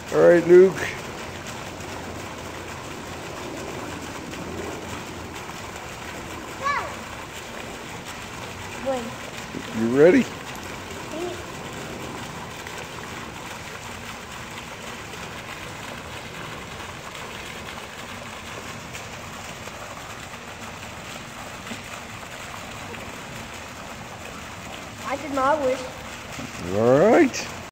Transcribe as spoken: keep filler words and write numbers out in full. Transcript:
All right, Luke. When? You ready? I did not wish. All right.